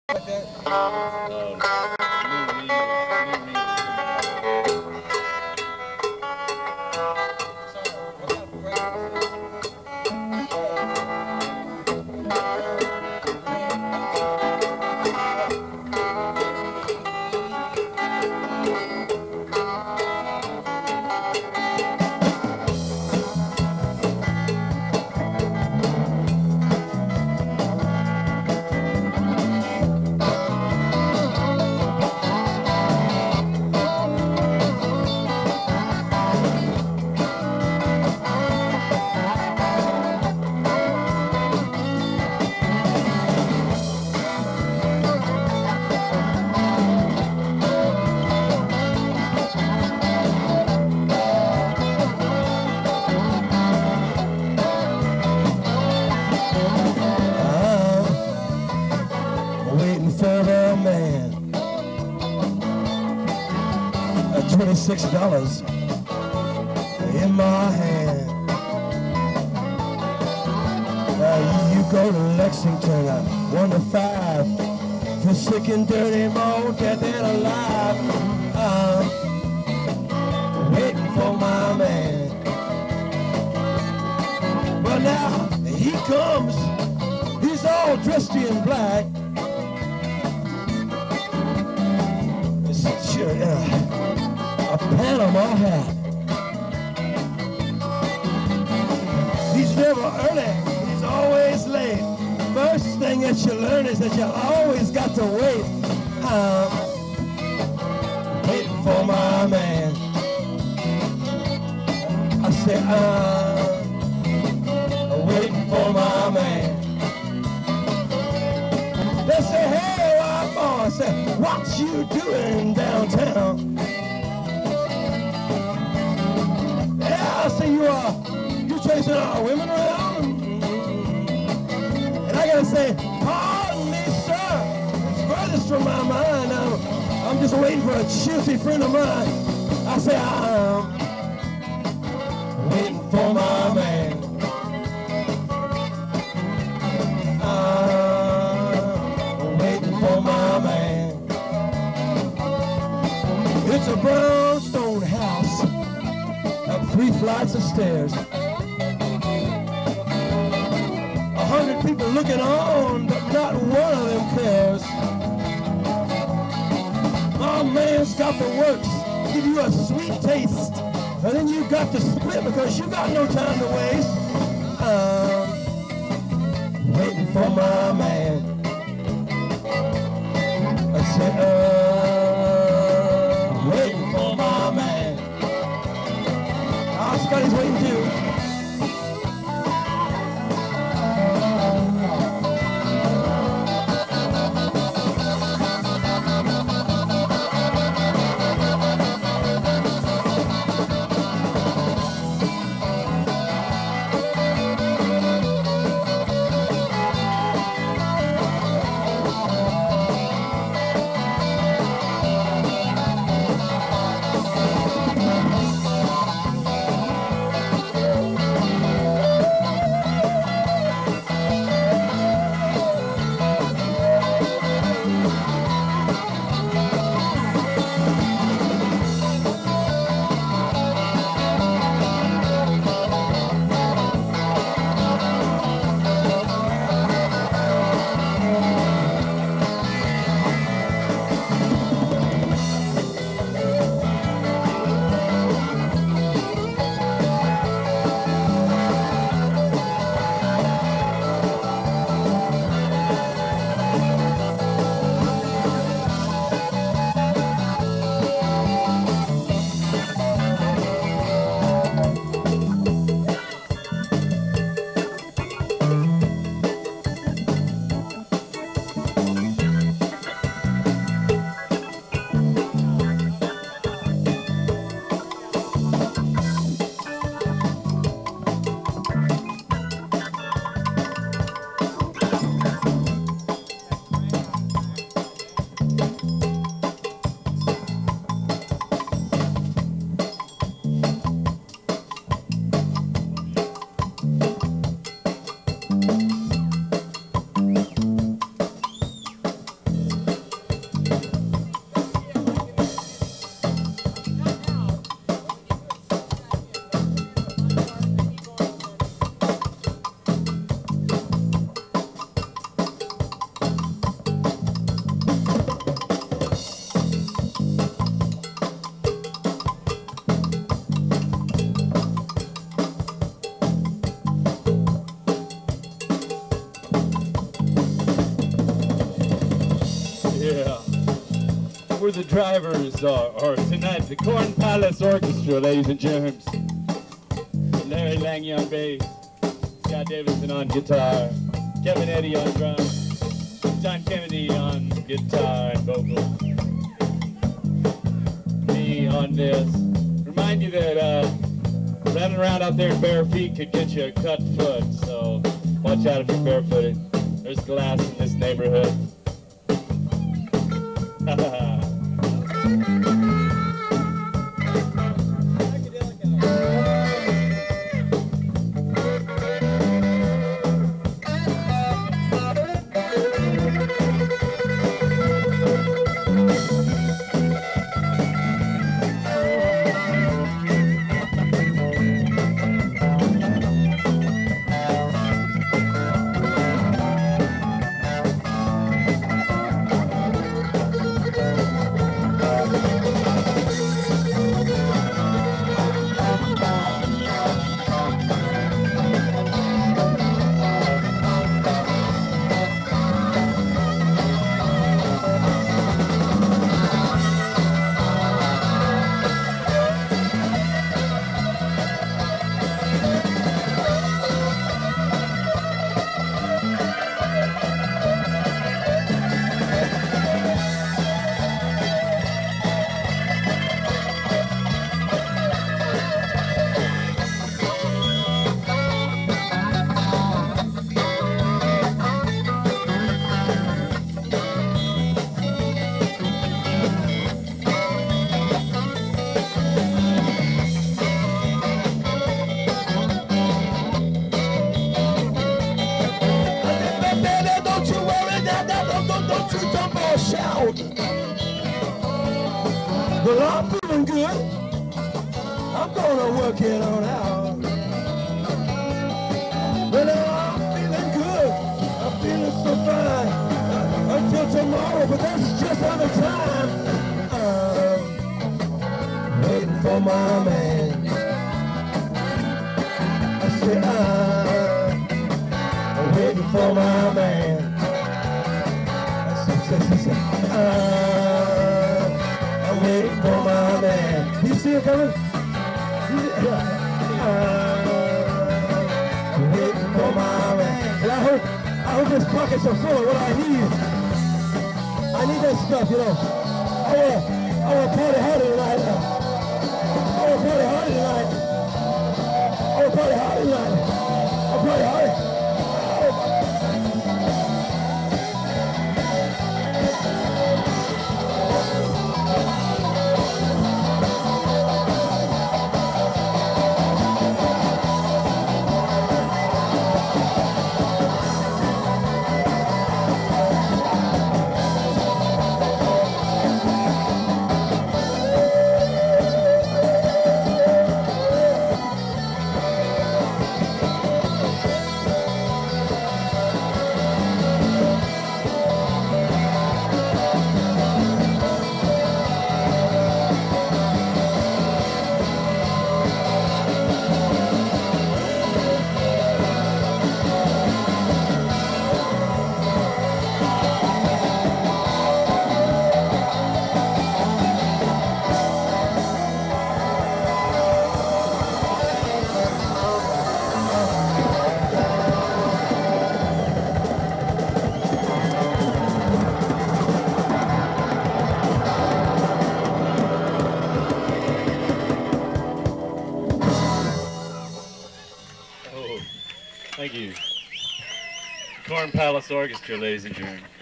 $26 in my hand. You go to Lexington, 1 to 5, for sick and dirty, more dead than alive. I'm waiting for my man. But now he comes, he's all dressed in black. A Panama hat. He's never early, he's always late. First thing that you learn is that you always got to wait. I'm waiting for my man. I say I'm waiting for my man. They say, hey, white boy, I say, what you doing downtown? I say you chasing our women around, and I gotta say, pardon me, sir, it's furthest from my mind. I'm just waiting for a chilty friend of mine. I say I'm waiting for my man. I'm waiting for my man. It's a brownstone house, 3 flights of stairs. 100 people looking on, but not one of them cares. My man's got the works, give you a sweet taste, and then you got to split because you got no time to waste. I'm waiting for my man. I said, waiting for my man. Scotty's waiting too. Yeah. We're the drivers are tonight, the Corn Palace Orchestra, ladies and germs. Larry Lange on bass, Scott Davidson on guitar, Kevin Eddy on drums, John Kennedy on guitar and vocals, me on this. Remind you that running around out there in bare feet could get you a cut foot, so watch out if you're barefooted. There's glass in this neighborhood. Well, I'm feeling good. I'm gonna work it on out. Well, I'm feeling good. I'm feeling so fine until tomorrow, but that's just another time. I'm waiting for my man. I said, I'm waiting for my man. I said, I'm waiting for my man. You see it coming? I'm waiting for my man. And I hope his pockets are full of what I need. I need that stuff, you know. I wanna party harder tonight. I wanna party harder tonight. I wanna party harder tonight. I'll party harder. Thank you. Corn Palace Orchestra, ladies and gentlemen.